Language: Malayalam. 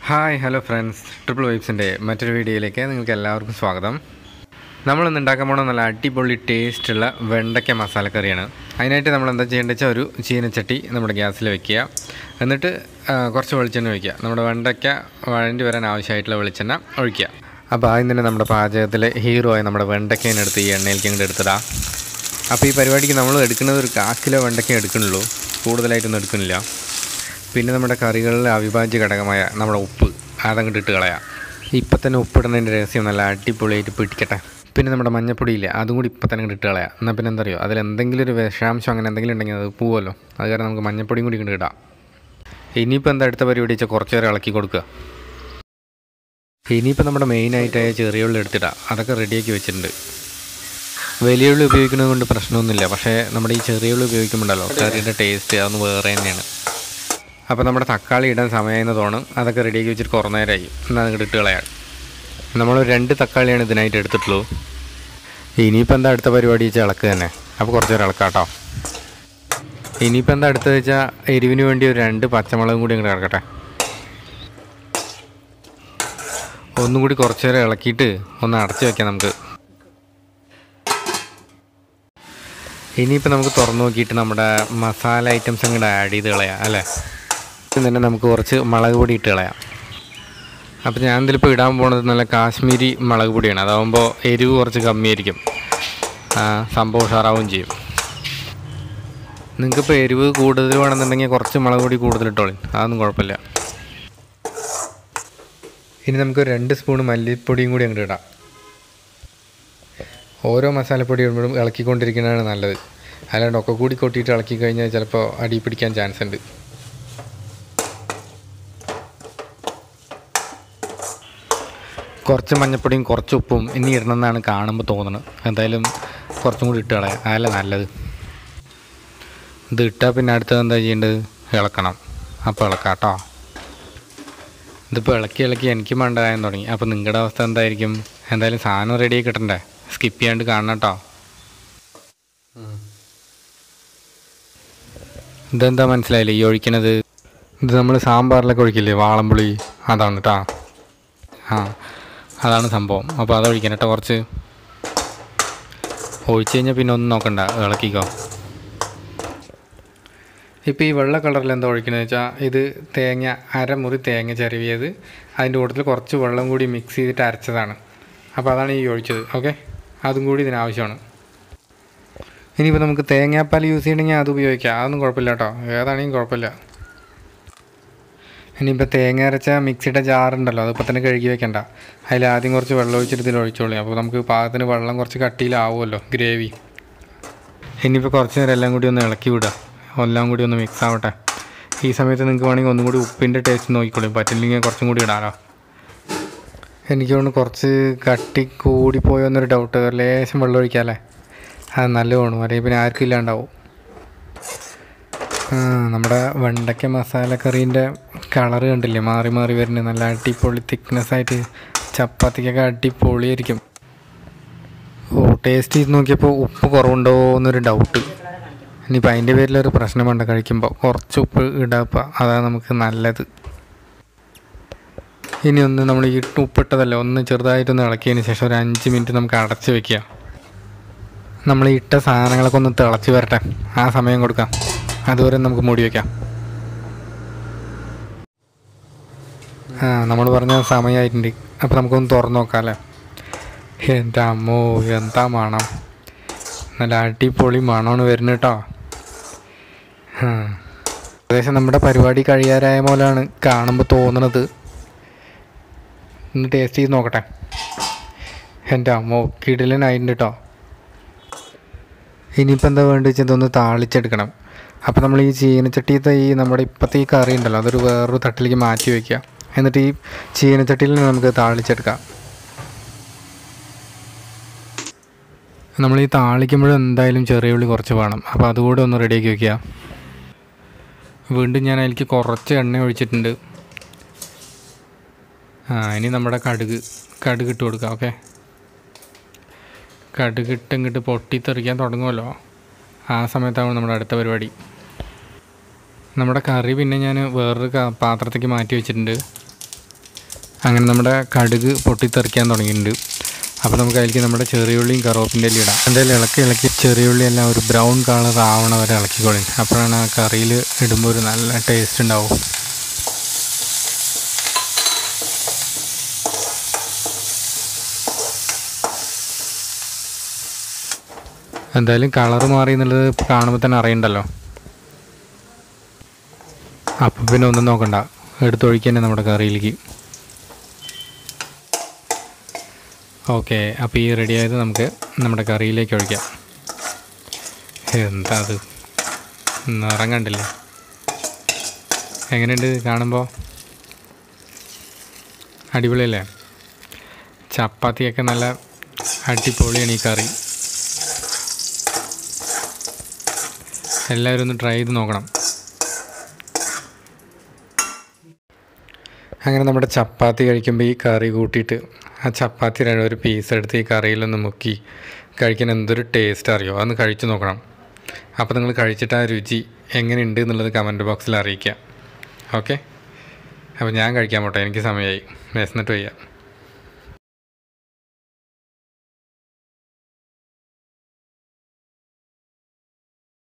ഹായ് ഹലോ ഫ്രണ്ട്സ്, ട്രിപ്പിൾ വൈബ്സിൻ്റെ മറ്റൊരു വീഡിയോയിലേക്ക് നിങ്ങൾക്ക് എല്ലാവർക്കും സ്വാഗതം. നമ്മളിന്ന് ഉണ്ടാക്കാൻ പോകുന്ന നല്ല അടിപൊളി ടേസ്റ്റുള്ള വെണ്ടയ്ക്ക മസാലക്കറിയാണ്. അതിനായിട്ട് നമ്മൾ എന്താ ചെയ്യേണ്ടത് വെച്ചാൽ ഒരു ചീനച്ചട്ടി നമ്മുടെ ഗ്യാസിൽ വെക്കുക. എന്നിട്ട് കുറച്ച് വെളിച്ചെണ്ണ ഒഴിക്കുക. നമ്മുടെ വെണ്ടയ്ക്ക വഴണ്ടി വരാൻ ആവശ്യമായിട്ടുള്ള വെളിച്ചെണ്ണ ഒഴിക്കുക. അപ്പോൾ ആദ്യം തന്നെ നമ്മുടെ പാചകത്തിലെ ഹീറോ ആയി നമ്മുടെ വെണ്ടയ്ക്കേനെ എടുത്ത് ഈ എണ്ണയിലേക്ക് ഇങ്ങോട്ട് എടുത്തിടാം. അപ്പോൾ ഈ പരിപാടിക്ക് നമ്മൾ എടുക്കുന്നത് ഒരു 1/4 കിലോ വെണ്ടയ്ക്ക എടുക്കുന്നുള്ളൂ, കൂടുതലായിട്ടൊന്നും എടുക്കുന്നില്ല. പിന്നെ നമ്മുടെ കറികളിലെ അവിഭാജ്യ ഘടകമായ നമ്മുടെ ഉപ്പ് അതങ്ങോട്ട് ഇട്ട് കളയാം. ഇപ്പം തന്നെ ഉപ്പിടുന്നതിൻ്റെ രഹസ്യം നല്ല അടിപൊളിയായിട്ട് പിടിക്കട്ടെ. പിന്നെ നമ്മുടെ മഞ്ഞപ്പൊടിയില്ല, അതും കൂടി ഇപ്പം തന്നെ ഇട്ട് കളയാം. എന്നാൽ പിന്നെ എന്താ അറിയോ, അതിലെന്തെങ്കിലും ഒരു വിഷാംശം അങ്ങനെ എന്തെങ്കിലും ഉണ്ടെങ്കിൽ അത് പോവുമല്ലോ. അത് കാരണം നമുക്ക് മഞ്ഞപ്പൊടിയും കൂടി ഇങ്ങോട്ട് ഇടാം. ഇനിയിപ്പോൾ എന്താ അടുത്ത പരിപാടി വെച്ചാൽ കുറച്ച് നേരം ഇളക്കി കൊടുക്കുക. ഇനിയിപ്പോൾ നമ്മുടെ മെയിനായിട്ടായ ചെറിയ ഉള്ളി എടുത്തിടാം. അതൊക്കെ റെഡിയാക്കി വെച്ചിട്ടുണ്ട്. വലിയ ഉള്ളി ഉപയോഗിക്കുന്നത് കൊണ്ട് പ്രശ്നമൊന്നുമില്ല, പക്ഷേ നമ്മുടെ ഈ ചെറിയ ഉള്ളി ഉപയോഗിക്കുമ്പോഴല്ലോ കറിയുടെ ടേസ്റ്റ് അതൊന്ന് വേറെ തന്നെയാണ്. അപ്പോൾ നമ്മുടെ തക്കാളി ഇടാൻ സമയമെന്ന് തോന്നും. അതൊക്കെ റെഡിയാക്കി വെച്ചിട്ട് കുറേ നേരമായി. എന്നാൽ അങ്ങോട്ട് ഇട്ട് കളയാം. നമ്മൾ 2 തക്കാളിയാണ് ഇതിനായിട്ട് എടുത്തിട്ടുള്ളൂ. ഇനിയിപ്പോൾ എന്താ അടുത്ത പരിപാടി വെച്ചാൽ ഇളക്ക് തന്നെ. അപ്പോൾ കുറച്ച് നേരം ഇളക്കാം കേട്ടോ. ഇനിയിപ്പോൾ എന്താ അടുത്തത് വെച്ചാൽ എരിവിന് വേണ്ടി ഒരു 2 പച്ചമുളകും കൂടി അങ്ങോട്ട് ഇറക്കട്ടെ. ഒന്നും കൂടി കുറച്ച് നേരം ഇളക്കിയിട്ട് ഒന്ന് അടച്ച് വയ്ക്കാം നമുക്ക്. ഇനിയിപ്പോൾ നമുക്ക് തുറന്നു നോക്കിയിട്ട് നമ്മുടെ മസാല ഐറ്റംസ് അങ്ങോട്ട് ആഡ് ചെയ്ത് കളയാം അല്ലേ. തന്നെ നമുക്ക് കുറച്ച് മുളക് പൊടി ഇട്ട് കളയാം. അപ്പോൾ ഞാൻ ഇതിലിപ്പോൾ ഇടാൻ പോകുന്നത് നല്ല കാശ്മീരി മുളക് പൊടിയാണ്. അതാകുമ്പോൾ എരിവ് കുറച്ച് കമ്മിയായിരിക്കും, സംഭവം ഉഷാറാവുകയും ചെയ്യും. നിങ്ങൾക്കിപ്പോൾ എരിവ് കൂടുതൽ വേണമെന്നുണ്ടെങ്കിൽ കുറച്ച് മുളക് പൊടി കൂടുതലിട്ടോളി, അതൊന്നും കുഴപ്പമില്ല. ഇനി നമുക്ക് 2 സ്പൂൺ മല്ലിപ്പൊടിയും കൂടി അങ്ങോട്ട് ഇടാം. ഓരോ മസാലപ്പൊടി ഇടുമ്പോഴും ഇളക്കിക്കൊണ്ടിരിക്കുന്നതാണ് നല്ലത്. അല്ലാണ്ട് ഒക്കെ കൂടി കൊട്ടിയിട്ട് ഇളക്കി കഴിഞ്ഞാൽ ചിലപ്പോൾ അടി പിടിക്കാൻ ചാൻസ് ഉണ്ട്. കുറച്ച് മഞ്ഞപ്പൊടിയും കുറച്ച് ഉപ്പും ഇനി ഇടണമെന്നാണ് കാണുമ്പോൾ തോന്നുന്നത്. എന്തായാലും കുറച്ചും കൂടി ഇട്ട് കളയാം, അതല്ല നല്ലത്. ഇത് ഇട്ടാൽ പിന്നെ അടുത്തത് എന്താ ചെയ്യേണ്ടത്, ഇളക്കണം. അപ്പോൾ ഇളക്കാം കേട്ടോ. ഇതിപ്പോൾ ഇളക്കി എനിക്ക് മണ്ടാകാൻ തുടങ്ങി. അപ്പോൾ നിങ്ങളുടെ അവസ്ഥ എന്തായിരിക്കും? എന്തായാലും സാധനം റെഡിയായി കിട്ടണ്ടേ, സ്കിപ്പ് ചെയ്യാണ്ട് കാണണം കേട്ടോ. ഇതെന്താ മനസ്സിലായില്ലേ ഈ ഒഴിക്കണത്? ഇത് നമ്മൾ സാമ്പാറിലൊക്കെ ഒഴിക്കില്ലേ, വാളംപുളി, അതാണ് കേട്ടോ. അതാണ് സംഭവം. അപ്പോൾ അത് ഒഴിക്കണം കേട്ടോ. കുറച്ച് ഒഴിച്ച് കഴിഞ്ഞാൽ പിന്നെ ഒന്നും നോക്കണ്ട, ഇളക്കിക്കോ. ഇപ്പോൾ ഈ വെള്ള കളറിൽ എന്താ ഒഴിക്കണമെന്ന് വെച്ചാൽ ഇത് തേങ്ങ, അരമുറി തേങ്ങ ചിരവിയത്, അതിൻ്റെ കൂട്ടത്തിൽ കുറച്ച് വെള്ളം കൂടി മിക്സ് ചെയ്തിട്ട് അരച്ചതാണ്. അപ്പോൾ അതാണ് ഈ ഒഴിച്ചത്. ഓക്കെ, അതും കൂടി ഇതിനാവശ്യമാണ്. ഇനിയിപ്പോൾ നമുക്ക് തേങ്ങാപ്പാൽ യൂസ് ചെയ്യണമെങ്കിൽ അത് ഉപയോഗിക്കാം, അതൊന്നും കുഴപ്പമില്ല കേട്ടോ, ഏതാണെങ്കിലും കുഴപ്പമില്ല. ഇനിയിപ്പോൾ തേങ്ങ അരച്ച മിക്സിയുടെ ജാറുണ്ടല്ലോ, അതിപ്പോൾ തന്നെ കഴുകി വെക്കണ്ട. അതിൽ ആദ്യം കുറച്ച് വെള്ളം ഒഴിച്ചിട്ട് ഇതിൽ ഒഴിച്ചോളി. അപ്പോൾ നമുക്ക് പാകത്തിന് വെള്ളം കുറച്ച് കട്ടിയിലാവുമല്ലോ ഗ്രേവി. ഇനിയിപ്പോൾ കുറച്ച് നേരം എല്ലാം കൂടി ഒന്ന് ഇളക്കി വിടുക, എല്ലാം കൂടി ഒന്ന് മിക്സ് ആവട്ടെ. ഈ സമയത്ത് നിങ്ങൾക്ക് വേണമെങ്കിൽ ഒന്നും കൂടി ഉപ്പിൻ്റെ ടേസ്റ്റ് നോക്കിക്കോളൂ, പറ്റില്ലെങ്കിൽ കുറച്ചും കൂടി ഇടാനോ. എനിക്ക് തോന്നുന്നു കുറച്ച് കട്ടി കൂടിപ്പോയോ എന്നൊരു ഡൗട്ട്. ലേശം വെള്ളം ഒഴിക്കാമല്ലേ, അത് നല്ല വേണം, അല്ലെങ്കിൽ പിന്നെ ആർക്കും ഇല്ലാണ്ടാവും. നമ്മുടെ വെണ്ടയ്ക്ക മസാലക്കറീൻ്റെ കളറ് കണ്ടില്ലേ, മാറി മാറി വരുന്നത്. നല്ല അടിപൊളി തിക്നെസ്സായിട്ട് ചപ്പാത്തിക്കൊക്കെ അടിപൊളിയായിരിക്കും. ടേസ്റ്റ് ചെയ്ത് നോക്കിയപ്പോൾ ഉപ്പ് കുറവുണ്ടോ എന്നൊരു ഡൗട്ട്. ഇനിയിപ്പോൾ അതിൻ്റെ പേരിലൊരു പ്രശ്നം വേണ്ട, കഴിക്കുമ്പോൾ കുറച്ച് ഉപ്പ് ഇടാപ്പോൾ അതാണ് നമുക്ക് നല്ലത്. ഇനി ഒന്ന് നമ്മൾ ഈ ഉപ്പിട്ടതല്ലേ ഒന്ന് ചെറുതായിട്ടൊന്ന് ഇളക്കിയതിന് ശേഷം ഒരു 5 മിനിറ്റ് നമുക്ക് അടച്ച് വയ്ക്കുക. നമ്മൾ ഇട്ട സാധനങ്ങളൊക്കെ ഒന്ന് തിളച്ച് വരട്ടെ, ആ സമയം കൊടുക്കാം. അതുവരെ നമുക്ക് മൂടി വയ്ക്കാം. നമ്മൾ പറഞ്ഞ സമയമായിട്ടുണ്ട്. അപ്പോൾ നമുക്കൊന്ന് തുറന്ന് നോക്കാം അല്ലേ. എൻ്റെ അമ്മോ, എന്താ മണം, നല്ല അടിപൊളി മണമാണ് വരുന്നത് കേട്ടോ. ഏകദേശം നമ്മുടെ പരിപാടി കഴിയാറായ പോലെയാണ് കാണുമ്പോൾ തോന്നണത്. ഒന്ന് ടേസ്റ്റ് ചെയ്ത് നോക്കട്ടെ. എൻ്റെ അമ്മോ, കിടിലനായിട്ടുണ്ട് കേട്ടോ. ഇനിയിപ്പോൾ എന്താ വേണ്ടത് വെച്ചാൽ ഇതൊന്ന് താളിച്ചെടുക്കണം. അപ്പോൾ നമ്മൾ ഈ ചീനച്ചട്ടിയത്തെ ഈ നമ്മുടെ ഇപ്പോഴത്തെ ഈ കറി ഉണ്ടല്ലോ, അതൊരു വേറൊരു തട്ടിലേക്ക് മാറ്റി വയ്ക്കുക. എന്നിട്ട് ഈ ചീനച്ചട്ടിയിൽ നമുക്ക് താളിച്ചെടുക്കാം. നമ്മൾ ഈ താളിക്കുമ്പോഴും എന്തായാലും ചെറിയ ഉള്ളി കുറച്ച് വേണം. അപ്പോൾ അതുകൂടെ ഒന്ന് റെഡിയാക്കി വയ്ക്കുക. വീണ്ടും ഞാൻ അതിലേക്ക് കുറച്ച് എണ്ണ ഒഴിച്ചിട്ടുണ്ട്. ഇനി നമ്മുടെ കടുക് ഇട്ട് കൊടുക്കാം. ഓക്കെ, കടുകിട്ട് ഇങ്ങോട്ട് പൊട്ടിത്തെറിക്കാൻ തുടങ്ങുമല്ലോ, ആ സമയത്താണ് നമ്മുടെ അടുത്ത പരിപാടി. നമ്മുടെ കറി പിന്നെ ഞാൻ വേറൊരു പാത്രത്തേക്ക് മാറ്റി വെച്ചിട്ടുണ്ട്. അങ്ങനെ നമ്മുടെ കടുക് പൊട്ടിത്തെറിക്കാൻ തുടങ്ങിയിട്ടുണ്ട്. അപ്പോൾ നമുക്ക് അതിലേക്ക് നമ്മുടെ ചെറിയുള്ളിയും കറുവേപ്പിൻ്റെ ഇലയും ഇടാം. എന്തായാലും ഇളക്കി ചെറിയുള്ളി എല്ലാം ഒരു ബ്രൗൺ കളർ ആവണ വരെ ഇളക്കിക്കോളി. അപ്പോഴാണ് ആ കറിയിൽ ഇടുമ്പോൾ ഒരു നല്ല ടേസ്റ്റ് ഉണ്ടാവും. എന്തായാലും കളറ് മാറി എന്നുള്ളത് കാണുമ്പോൾ തന്നെ അറിയണ്ടല്ലോ. അപ്പം പിന്നെ ഒന്നും നോക്കണ്ട, എടുത്തൊഴിക്കുക തന്നെ നമ്മുടെ കറിയിലേക്ക്. ഓക്കെ, അപ്പോൾ ഈ റെഡിയായത് നമുക്ക് നമ്മുടെ കറിയിലേക്ക് ഒഴിക്കാം. എന്താ അത് നിറം കണ്ടില്ലേ? എങ്ങനെയുണ്ട് കാണുമ്പോൾ? അടിപൊളിയല്ലേ? ചപ്പാത്തിയൊക്കെ നല്ല അടിപൊളിയാണ് ഈ കറി. എല്ലാവരും ഒന്ന് ട്രൈ ചെയ്ത് നോക്കണം. അങ്ങനെ നമ്മുടെ ചപ്പാത്തി കഴിക്കുമ്പോൾ ഈ കറി കൂട്ടിയിട്ട് ആ ചപ്പാത്തിയുടെ ഒരു പീസ് എടുത്ത് ഈ കറിയിലൊന്ന് മുക്കി കഴിക്കാൻ എന്തൊരു ടേസ്റ്റ് അറിയോ? അതൊന്ന് കഴിച്ചു നോക്കണം. അപ്പോൾ നിങ്ങൾ കഴിച്ചിട്ട് ആ രുചി എങ്ങനെയുണ്ട് എന്നുള്ളത് കമൻറ്റ് ബോക്സിൽ അറിയിക്കുക. ഓക്കെ, അപ്പോൾ ഞാൻ കഴിക്കാൻ പോട്ടെ, എനിക്ക് സമയമായി, വിശന്നിട്ട് വയ്യ.